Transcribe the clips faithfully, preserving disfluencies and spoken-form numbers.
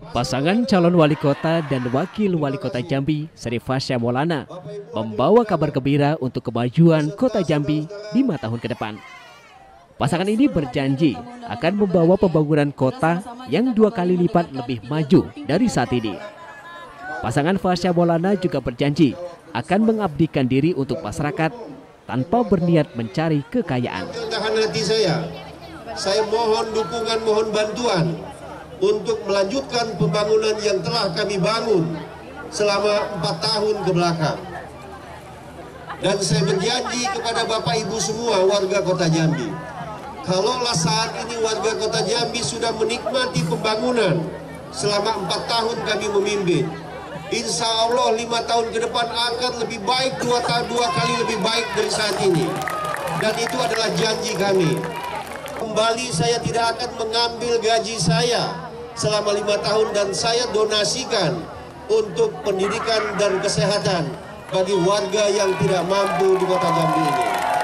Pasangan calon wali kota dan wakil wali kota Jambi, Sri Fasya Maulana, membawa kabar gembira untuk kemajuan kota Jambi lima tahun ke depan. Pasangan ini berjanji akan membawa pembangunan kota yang dua kali lipat lebih maju dari saat ini. Pasangan Fasya Maulana juga berjanji akan mengabdikan diri untuk masyarakat tanpa berniat mencari kekayaan. Dalam hati saya, saya mohon dukungan, mohon bantuan untuk melanjutkan pembangunan yang telah kami bangun selama empat tahun ke belakang. Dan saya berjanji kepada Bapak Ibu semua warga kota Jambi, kalaulah saat ini warga kota Jambi sudah menikmati pembangunan selama empat tahun kami memimpin, insya Allah lima tahun ke depan akan lebih baik, dua, dua kali lebih baik dari saat ini. Dan itu adalah janji kami. Kembali saya tidak akan mengambil gaji saya selama lima tahun dan saya donasikan untuk pendidikan dan kesehatan bagi warga yang tidak mampu di kota Jambi ini.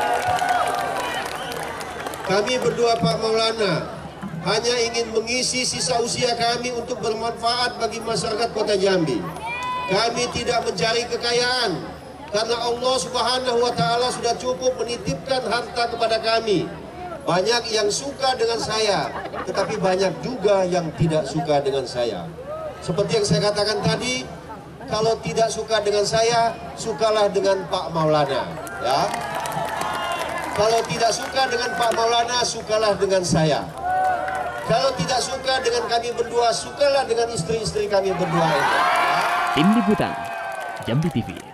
Kami berdua Pak Maulana hanya ingin mengisi sisa usia kami untuk bermanfaat bagi masyarakat kota Jambi. Kami tidak mencari kekayaan karena Allah Subhanahu wa Ta'ala sudah cukup menitipkan harta kepada kami. Banyak yang suka dengan saya, tetapi banyak juga yang tidak suka dengan saya. Seperti yang saya katakan tadi, kalau tidak suka dengan saya, sukalah dengan Pak Maulana, ya. Kalau tidak suka dengan Pak Maulana, sukalah dengan saya. Kalau tidak suka dengan kami berdua, sukalah dengan istri-istri kami berdua itu. Ya. Tim Liputan, Jambi T V.